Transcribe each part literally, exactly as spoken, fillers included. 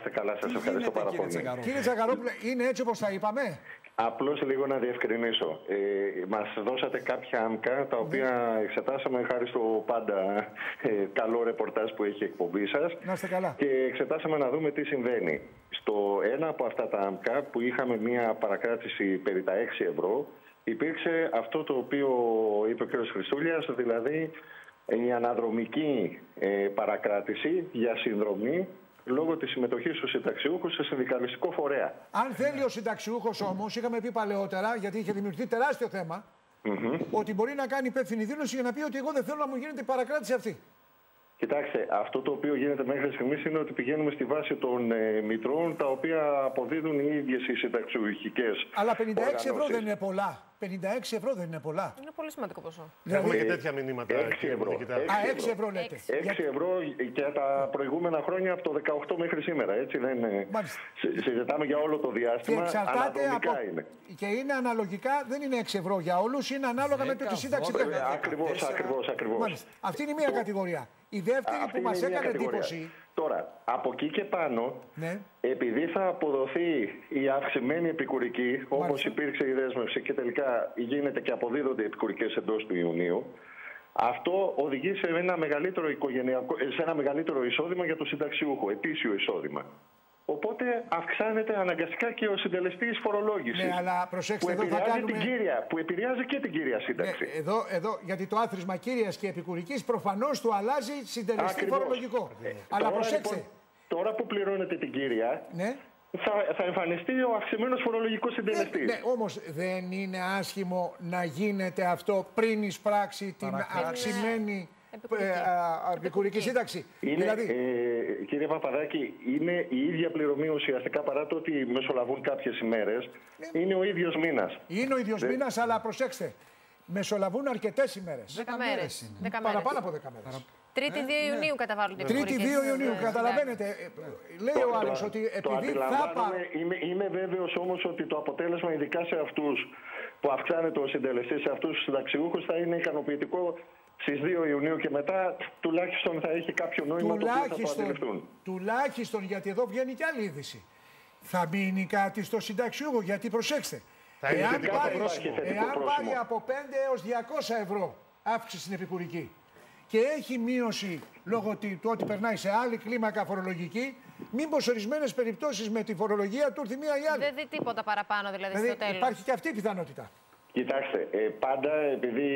είστε καλά, σας ευχαριστώ πάρα πολύ. Κύριε Τσακαρόπουλε, είναι έτσι όπως τα είπαμε? Απλώς λίγο να διευκρινίσω. Ε, μας δώσατε κάποια άμκα τα οποία ναι. εξετάσαμε χάρη στο πάντα ε, καλό ρεπορτάζ που έχει η εκπομπή σας. Να είστε καλά. Και εξετάσαμε να δούμε τι συμβαίνει. Στο ένα από αυτά τα άμκα που είχαμε μια παρακράτηση περί τα έξι ευρώ, υπήρξε αυτό το οποίο είπε ο κ. Χριστούλιας, δηλαδή η αναδρομική ε, παρακράτηση για συνδρομή λόγω της συμμετοχής του συνταξιούχου σε συνδικαλιστικό φορέα. Αν θέλει ο συνταξιούχος όμως, είχαμε πει παλαιότερα, γιατί είχε δημιουργηθεί τεράστιο θέμα, mm-hmm. ότι μπορεί να κάνει υπεύθυνη δήλωση για να πει ότι εγώ δεν θέλω να μου γίνεται η παρακράτηση αυτή. Κοιτάξτε, αυτό το οποίο γίνεται μέχρι στιγμής είναι ότι πηγαίνουμε στη βάση των ε, μητρών, τα οποία αποδίδουν οι ίδιες οι συνταξιούχικες. Αλλά πενήντα έξι ευρώ δεν είναι πολλά. πενήντα έξι ευρώ δεν είναι πολλά. Είναι πολύ σημαντικό ποσό. Δηλαδή, έχουμε και τέτοια μηνύματα. έξι ευρώ. Α, έξι ευρώ λέτε. έξι ευρώ και τα προηγούμενα χρόνια από το δεκαοκτώ μέχρι σήμερα. Έτσι δεν είναι. Συζητάμε για όλο το διάστημα. Και εξαρτάται από... είναι. Και είναι αναλογικά, δεν είναι έξι ευρώ για όλους, είναι ανάλογα με το τη σύνταξη. Ακριβώς, ακριβώς, ακριβώς. Αυτή είναι η μία κατηγορία. Η δεύτερη Αυτή που μας έκανε εντύπωση. Τώρα, από εκεί και πάνω, ναι. επειδή θα αποδοθεί η αυξημένη επικουρική, όπως υπήρξε η δέσμευση και τελικά γίνεται και αποδίδονται οι επικουρικές εντός του Ιουνίου, αυτό οδηγεί σε ένα μεγαλύτερο, οικογενειακό, σε ένα μεγαλύτερο εισόδημα για το συνταξιούχο, ετήσιο εισόδημα. Οπότε αυξάνεται αναγκαστικά και ο συντελεστής φορολόγησης. Ναι, αλλά προσέξτε, που, εδώ θα κάνουμε... την κύρια, που επηρεάζει και την κύρια σύνταξη. Ναι, εδώ, εδώ, γιατί το άθροισμα κύριας και επικουρικής προφανώς του αλλάζει συντελεστή Ακριβώς. φορολογικό. Ε, αλλά τώρα, προσέξτε. Λοιπόν, τώρα που πληρώνετε την κύρια, ναι. θα, θα εμφανιστεί ο αυξημένος φορολογικός συντελεστής. Ναι, ναι, όμως δεν είναι άσχημο να γίνεται αυτό πριν εισπράξει την Παρακάτω. αυξημένη επικουρική, ε, επικουρική σύνταξη. Είναι, δηλαδή... ε, κύριε Παπαδάκη, είναι η ίδια πληρωμή ουσιαστικά, παρά το ότι μεσολαβούν κάποιες ημέρες. Ναι. Είναι ο ίδιος μήνας. Είναι ο ίδιος Δε... μήνας, αλλά προσέξτε, μεσολαβούν αρκετές ημέρες. Δέκα μέρες. Παραπάνω από δέκα μέρες. Τρίτη δύο ε, Ιουνίου ναι. καταβάλλονται οι Τρίτη δύο Ιουνίου, ναι, καταλαβαίνετε. Ναι. Λέει ο άλλος ότι επειδή θα πάρω... Είμαι, είμαι βέβαιος όμως ότι το αποτέλεσμα, ειδικά σε αυτούς που αυξάνεται ο συντελεστής, σε αυτούς τους συνταξιούχους, θα είναι ικανοποιητικό στις δύο Ιουνίου και μετά, τουλάχιστον θα έχει κάποιο νόημα το οποίο θα το αντιληφθούν. Τουλάχιστον, γιατί εδώ βγαίνει κι άλλη είδηση. Θα μείνει κάτι στο συνταξιούχο, γιατί προσέξτε. Εάν πάρει, εάν πάρει από πέντε έως διακόσια ευρώ αύξηση στην επικουρική και έχει μείωση λόγω του ότι περνάει σε άλλη κλίμακα φορολογική, μήπως ορισμένες περιπτώσεις με τη φορολογία του έρθει μία ή άλλη. Δεν δει τίποτα παραπάνω δηλαδή, δηλαδή στο τέλος. Υπάρχει και αυτή η πιθανότητα. Κοιτάξτε, ε, πάντα επειδή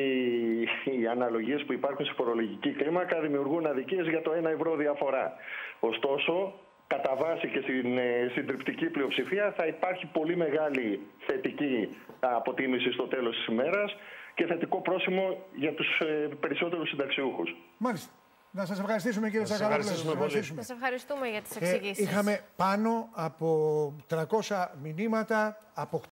οι αναλογίες που υπάρχουν στη φορολογική κλίμακα δημιουργούν αδικίες για το ένα ευρώ διαφορά. Ωστόσο, κατά βάση και στην ε, συντριπτική πλειοψηφία θα υπάρχει πολύ μεγάλη θετική αποτίμηση στο τέλος της ημέρας και θετικό πρόσημο για τους ε, περισσότερους συνταξιούχους. Μάλιστα. Να σας ευχαριστήσουμε, κύριε Τσακαρόπουλε. Σας ευχαριστούμε για τις εξηγήσεις. Ε, είχαμε πάνω από τριακόσια μηνύματα από